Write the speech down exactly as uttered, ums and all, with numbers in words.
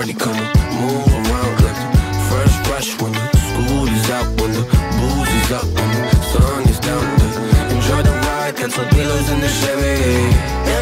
party, come on, move around like the first rush when the school is out, when the booze is up, when the sun is down. To enjoy the ride, cancel dealers in the Chevy.